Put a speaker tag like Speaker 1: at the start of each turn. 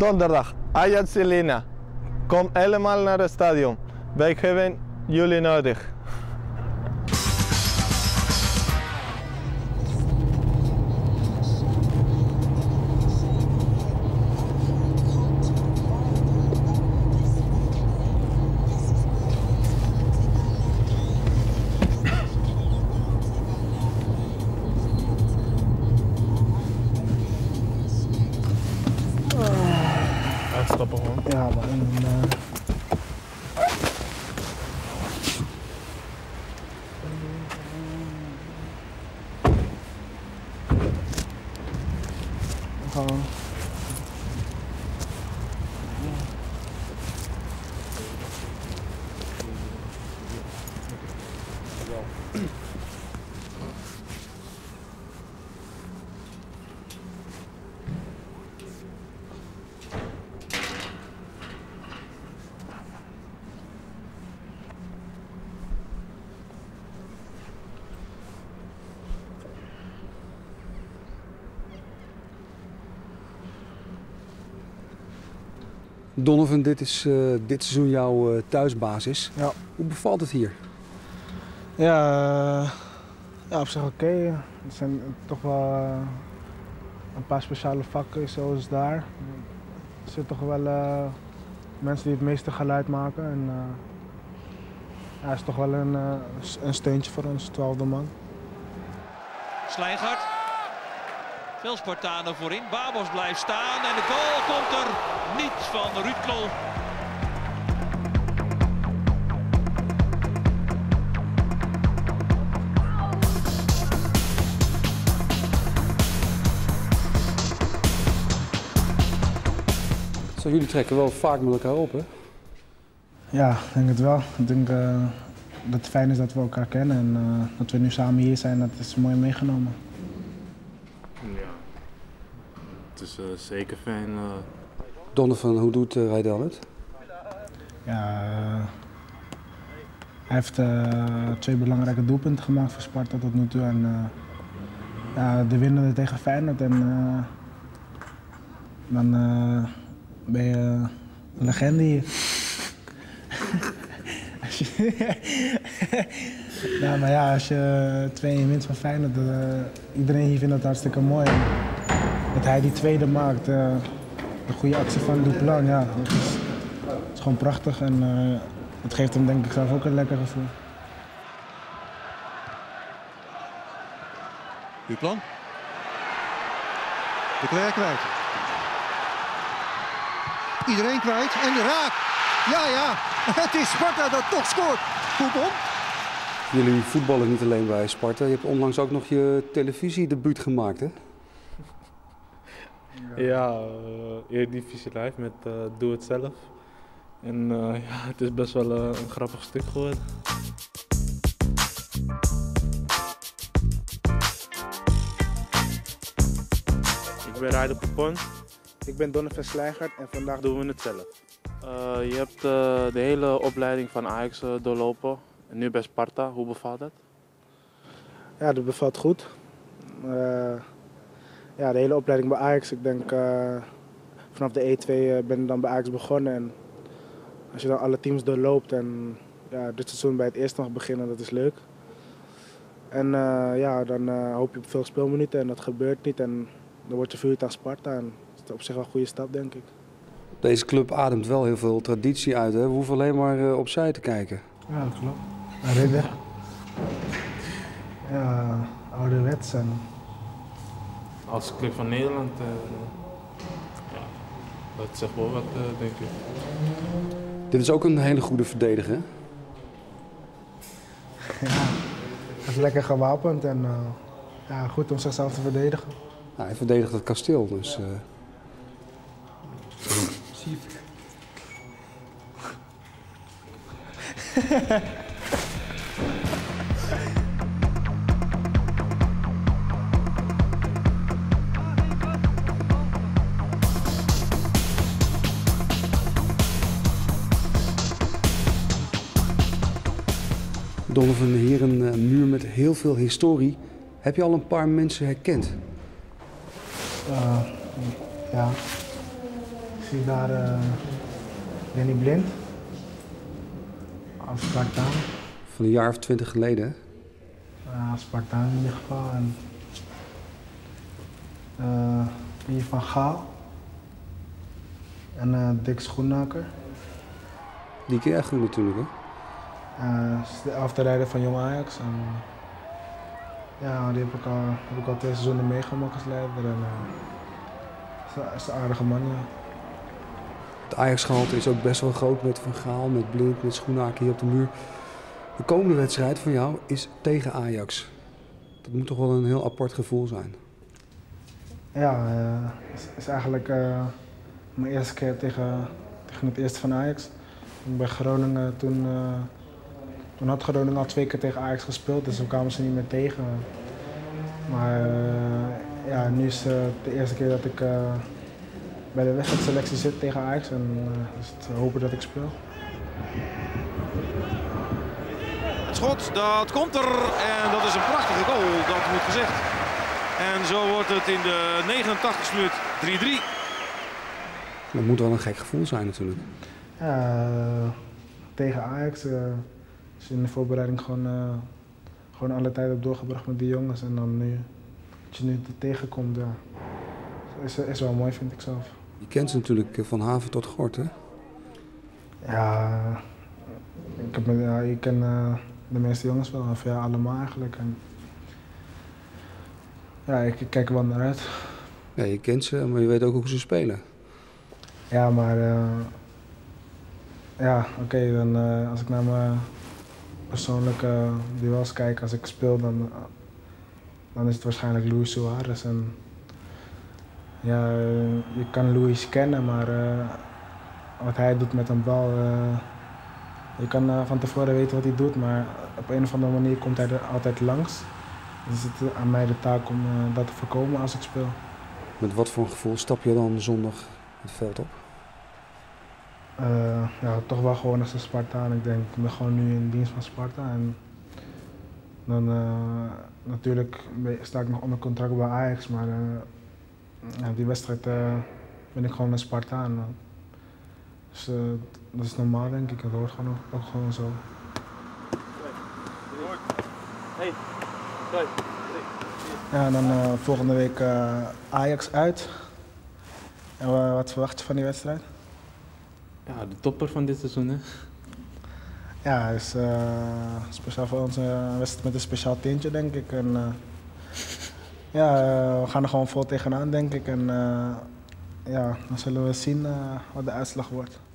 Speaker 1: Donderdag, Ajax Celina. Kom helemaal naar het stadion. Wij hebben jullie nodig.
Speaker 2: Uitstappen gewoon.
Speaker 3: Ja, maar gewoon.
Speaker 4: Donovan, dit is dit seizoen jouw thuisbasis.
Speaker 3: Ja.
Speaker 4: Hoe bevalt het hier?
Speaker 3: Ja, op zich oké. Er zijn toch wel een paar speciale vakken zoals daar. Er zitten toch wel mensen die het meeste geluid maken. En ja, het is toch wel een steuntje voor ons, 12e man.
Speaker 5: Slijngaard. Veel Spartanen voorin. Babos blijft staan en de goal komt er niet van Ruud Knol.
Speaker 4: Zo, jullie trekken wel vaak met elkaar op, hè?
Speaker 3: Ja, ik denk het wel. Ik denk dat het fijn is dat we elkaar kennen en dat we nu samen hier zijn, dat is mooi meegenomen.
Speaker 2: Ja, het is zeker fijn.
Speaker 4: Donovan, hoe doet Rijdel het?
Speaker 3: Ja, hij heeft 2 belangrijke doelpunten gemaakt voor Sparta tot nu toe. En ja, de winnende tegen Feyenoord. En dan ben je een legende hier. Ja, maar ja, als je 2 wint van Feyenoord, iedereen hier vindt dat hartstikke mooi. En dat hij die tweede maakt, de goede actie van Duplan, ja, dat is gewoon prachtig en het geeft hem denk ik zelf ook een lekker gevoel.
Speaker 6: Duplan. De Cler kwijt. Iedereen kwijt en raak. Ja, het is Sparta dat toch scoort. Goed om.
Speaker 4: Jullie voetballen niet alleen bij Sparta. Je hebt onlangs ook nog je televisiedebuut gemaakt, hè?
Speaker 2: Ja, Eredivisie Live met Doe Het Zelf. En ja, het is best wel een grappig stuk geworden. Ik ben Ryder Poupon.
Speaker 3: Ik ben Donovan Slijngaard en vandaag
Speaker 2: Doen we het zelf. Je hebt de hele opleiding van Ajax doorlopen. En nu bij Sparta. Hoe bevalt dat?
Speaker 3: Ja, dat bevalt goed. Ja, de hele opleiding bij Ajax, ik denk vanaf de E2 ben ik dan bij Ajax begonnen. En als je dan alle teams doorloopt en ja, dit seizoen bij het eerste mag beginnen, dat is leuk. En ja, dan hoop je op veel speelminuten en dat gebeurt niet. En dan word je verhuurd aan Sparta en dat is op zich wel een goede stap, denk ik.
Speaker 4: Deze club ademt wel heel veel traditie uit, hè? We hoeven alleen maar opzij te kijken.
Speaker 3: Ja, dat klopt. Ridder. Ja, ouderwets en...
Speaker 2: Als club van Nederland, ja, dat zegt wel wat, denk ik.
Speaker 4: Dit is ook een hele goede verdediger, hè?
Speaker 3: Ja, hij is lekker gewapend en ja, goed om zichzelf te verdedigen.
Speaker 4: Nou, hij verdedigt het kasteel, dus... Donovan, hier een muur met heel veel historie. Heb je al een paar mensen herkend?
Speaker 3: Ja. zie daar Danny Blind als Spartaan.
Speaker 4: Van een jaar of 20 geleden.
Speaker 3: Als Spartaan in ieder geval. En Pier van Gaal. En Dick Schoenaker.
Speaker 4: Die ken je echt goed natuurlijk, hè?
Speaker 3: Dat is de 11e rijder van Jong Ajax. En, ja, die heb ik al 2 seizoenen meegemaakt als leider. En, is een aardige man, ja.
Speaker 4: Het Ajax-gehalte is ook best wel groot met Van Gaal, met Blind, met Schoenaker hier op de muur. De komende wedstrijd van jou is tegen Ajax. Dat moet toch wel een heel apart gevoel zijn?
Speaker 3: Ja, het is eigenlijk mijn eerste keer tegen het eerste van Ajax. Bij Groningen, toen had Groningen al 2 keer tegen Ajax gespeeld, dus toen kwamen ze niet meer tegen. Maar ja, nu is het de eerste keer dat ik bij de wedstrijdselectie zit tegen Ajax en dus het hopen dat ik speel.
Speaker 7: Het schot, dat komt er en dat is een prachtige goal, dat moet gezegd. En zo wordt het in de 89e minuut 3-3.
Speaker 4: Dat moet wel een gek gevoel zijn natuurlijk.
Speaker 3: Ja, tegen Ajax is in de voorbereiding gewoon alle tijd op doorgebracht met die jongens. En dan nu, dat je nu er tegenkomt, ja, is wel mooi, vind ik zelf.
Speaker 4: Je kent ze natuurlijk van haven tot gort, hè?
Speaker 3: Ja, ik ken de meeste jongens wel, of ja, allemaal eigenlijk. En, ja, ik kijk er wel naar uit.
Speaker 4: Ja, je kent ze, maar je weet ook hoe ze spelen.
Speaker 3: Ja, maar ja, oké, dan als ik naar mijn persoonlijke duels kijk, als ik speel, dan is het waarschijnlijk Luis Suarez. En, ja, je kan Luis kennen, maar wat hij doet met een bal, je kan van tevoren weten wat hij doet, maar op een of andere manier komt hij er altijd langs. Dus het is aan mij de taak om dat te voorkomen als ik speel.
Speaker 4: Met wat voor een gevoel stap je dan zondag het veld op?
Speaker 3: Ja, toch wel gewoon als een Spartaan. Ik denk, ik ben gewoon nu in dienst van Sparta. En dan natuurlijk sta ik nog onder contract bij Ajax, maar ja, die wedstrijd ben ik gewoon een Spartaan. Dus dat is normaal, denk ik. Dat hoort gewoon ook gewoon zo. Ja, en dan volgende week Ajax uit. En wat verwacht je van die wedstrijd?
Speaker 2: Ja, de topper van dit seizoen, hè?
Speaker 3: Ja, het is speciaal voor ons een wedstrijd met een speciaal tintje, denk ik. En, ja, we gaan er gewoon vol tegenaan, denk ik. En ja, dan zullen we zien wat de uitslag wordt.